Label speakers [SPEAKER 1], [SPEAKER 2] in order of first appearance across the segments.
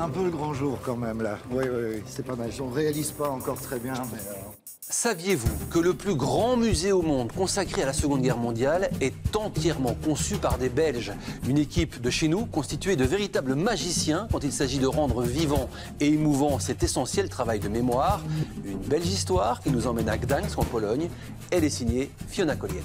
[SPEAKER 1] un peu le grand jour quand même là. Oui, c'est pas mal. On ne réalise pas encore très bien, mais...
[SPEAKER 2] Saviez-vous que le plus grand musée au monde consacré à la Seconde Guerre mondiale est entièrement conçu par des Belges? Une équipe de chez nous constituée de véritables magiciens quand il s'agit de rendre vivant et émouvant cet essentiel travail de mémoire. Une belge histoire qui nous emmène à Gdańsk en Pologne. Elle est signée Fiona Collier.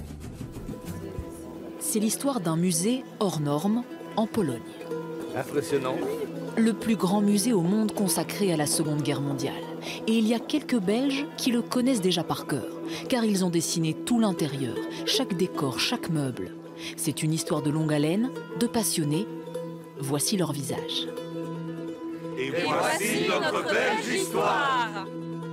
[SPEAKER 3] C'est l'histoire d'un musée hors norme en Pologne.
[SPEAKER 4] Impressionnant.
[SPEAKER 3] Le plus grand musée au monde consacré à la Seconde Guerre mondiale. Et il y a quelques Belges qui le connaissent déjà par cœur, car ils ont dessiné tout l'intérieur, chaque décor, chaque meuble. C'est une histoire de longue haleine, de passionnés. Voici leur visage.
[SPEAKER 4] Et voici notre belge histoire.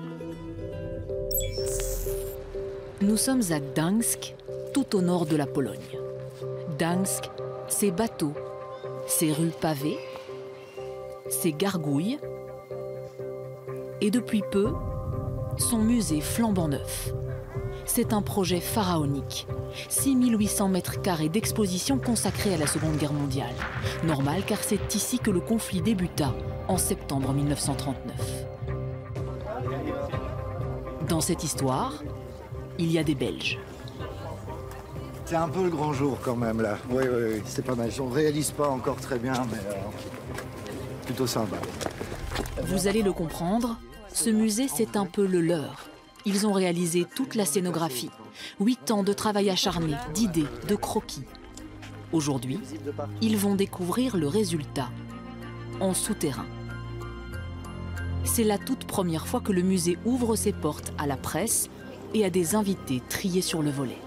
[SPEAKER 3] Nous sommes à Gdańsk, tout au nord de la Pologne. Gdańsk, ses bateaux, ses rues pavées, ses gargouilles et depuis peu, son musée flambant neuf. C'est un projet pharaonique. 6800 mètres carrés d'exposition consacrés à la Seconde Guerre mondiale. Normal car c'est ici que le conflit débuta en septembre 1939. Dans cette histoire, il y a des Belges.
[SPEAKER 1] C'est un peu le grand jour quand même là. Oui, c'est pas mal. On ne réalise pas encore très bien, mais plutôt sympa.
[SPEAKER 3] Vous allez le comprendre, ce musée c'est un peu le leur. Ils ont réalisé toute la scénographie. 8 ans de travail acharné, d'idées, de croquis. Aujourd'hui, ils vont découvrir le résultat en souterrain. C'est la toute première fois que le musée ouvre ses portes à la presse et à des invités triés sur le volet.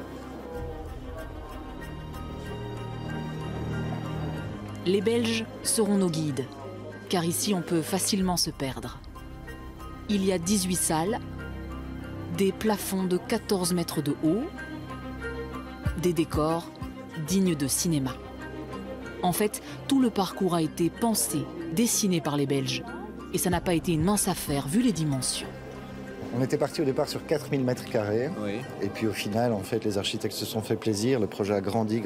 [SPEAKER 3] Les Belges seront nos guides, car ici on peut facilement se perdre. Il y a 18 salles, des plafonds de 14 mètres de haut, des décors dignes de cinéma. En fait, tout le parcours a été pensé, dessiné par les Belges. Et ça n'a pas été une mince affaire, vu les dimensions.
[SPEAKER 1] On était parti au départ sur 4000 mètres carrés.
[SPEAKER 4] Oui.
[SPEAKER 1] Et puis au final, en fait, les architectes se sont fait plaisir. Le projet a grossi.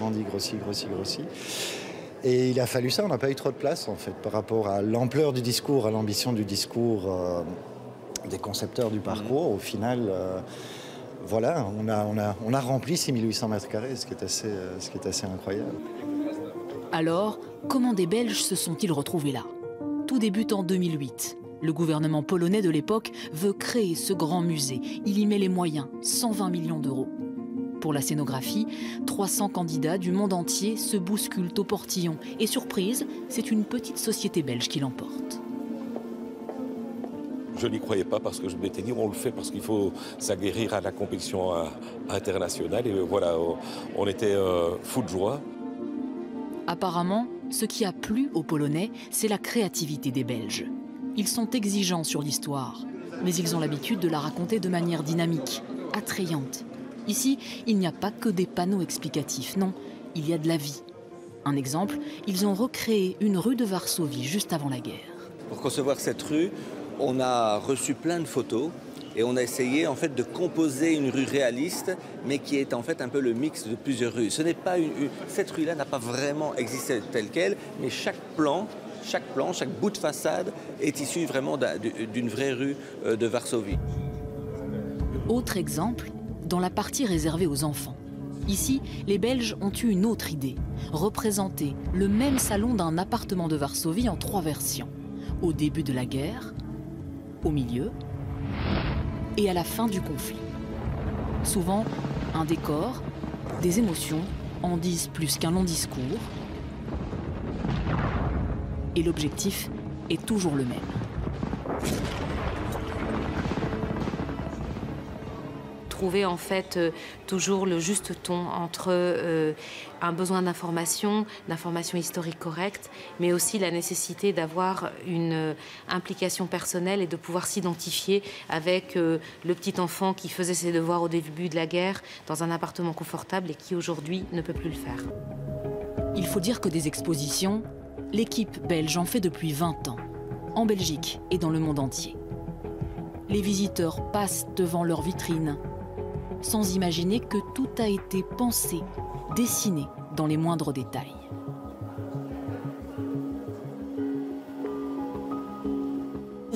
[SPEAKER 1] Et il a fallu ça, on n'a pas eu trop de place, en fait, par rapport à l'ampleur du discours, à l'ambition du discours des concepteurs du parcours. Au final, voilà, on a rempli 6800 mètres carrés, ce qui est assez incroyable.
[SPEAKER 3] Alors, comment des Belges se sont-ils retrouvés là? Tout débute en 2008. Le gouvernement polonais de l'époque veut créer ce grand musée. Il y met les moyens, 120 millions d'euros. Pour la scénographie, 300 candidats du monde entier se bousculent au portillon. Et surprise, c'est une petite société belge qui l'emporte.
[SPEAKER 5] Je n'y croyais pas parce que je m'étais dit on le fait parce qu'il faut s'aguerrir à la compétition internationale. Et voilà, on était fous de joie.
[SPEAKER 3] Apparemment, ce qui a plu aux Polonais, c'est la créativité des Belges. Ils sont exigeants sur l'histoire, mais ils ont l'habitude de la raconter de manière dynamique, attrayante. Ici, il n'y a pas que des panneaux explicatifs, non, il y a de la vie. Un exemple, ils ont recréé une rue de Varsovie juste avant la guerre.
[SPEAKER 4] Pour concevoir cette rue, on a reçu plein de photos et on a essayé en fait de composer une rue réaliste, mais qui est en fait un peu le mix de plusieurs rues. Ce n'est pas cette rue-là n'a pas vraiment existé telle quelle, mais chaque plan, chaque bout de façade est issu vraiment d'une vraie rue de Varsovie.
[SPEAKER 3] Autre exemple, dans la partie réservée aux enfants. Ici, les Belges ont eu une autre idée, représenter le même salon d'un appartement de Varsovie en 3 versions. Au début de la guerre, au milieu et à la fin du conflit. Souvent, un décor, des émotions en disent plus qu'un long discours. Et l'objectif est toujours le même.
[SPEAKER 6] Trouver en fait toujours le juste ton entre un besoin d'information historique correcte, mais aussi la nécessité d'avoir une implication personnelle et de pouvoir s'identifier avec le petit enfant qui faisait ses devoirs au début de la guerre dans un appartement confortable et qui aujourd'hui ne peut plus le faire.
[SPEAKER 3] Il faut dire que des expositions, l'équipe belge en fait depuis 20 ans, en Belgique et dans le monde entier. Les visiteurs passent devant leurs vitrines, sans imaginer que tout a été pensé, dessiné dans les moindres détails.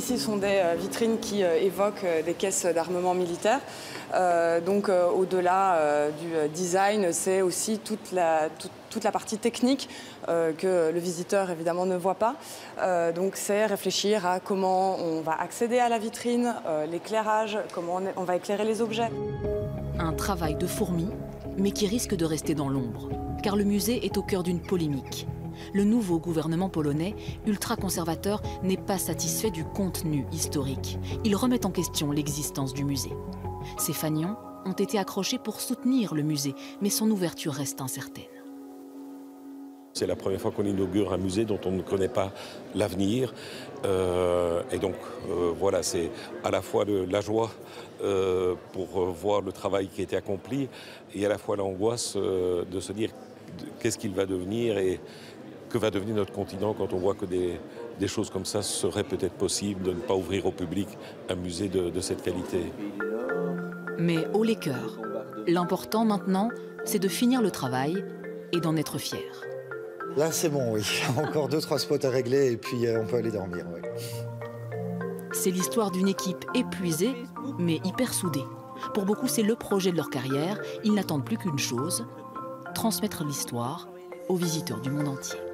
[SPEAKER 7] ici sont des vitrines qui évoquent des caisses d'armement militaire. Donc au-delà du design, c'est aussi toute la partie technique que le visiteur évidemment ne voit pas. Donc c'est réfléchir à comment on va accéder à la vitrine, l'éclairage, comment on va éclairer les objets.
[SPEAKER 3] Un travail de fourmi, mais qui risque de rester dans l'ombre, car le musée est au cœur d'une polémique. Le nouveau gouvernement polonais, ultra-conservateur, n'est pas satisfait du contenu historique. Il remet en question l'existence du musée. Ces fanions ont été accrochés pour soutenir le musée, mais son ouverture reste incertaine.
[SPEAKER 5] C'est la première fois qu'on inaugure un musée dont on ne connaît pas l'avenir. Et donc, voilà, c'est à la fois la joie pour voir le travail qui a été accompli et à la fois l'angoisse de se dire qu'est-ce qu'il va devenir et que va devenir notre continent quand on voit que des choses comme ça seraient peut-être possibles, de ne pas ouvrir au public un musée de cette qualité.
[SPEAKER 3] Mais haut les cœurs, l'important maintenant, c'est de finir le travail et d'en être fier.
[SPEAKER 1] Là, c'est bon, oui. Encore 2-3 spots à régler et puis on peut aller dormir, oui.
[SPEAKER 3] C'est l'histoire d'une équipe épuisée, mais hyper soudée. Pour beaucoup, c'est le projet de leur carrière. Ils n'attendent plus qu'une chose, transmettre l'histoire aux visiteurs du monde entier.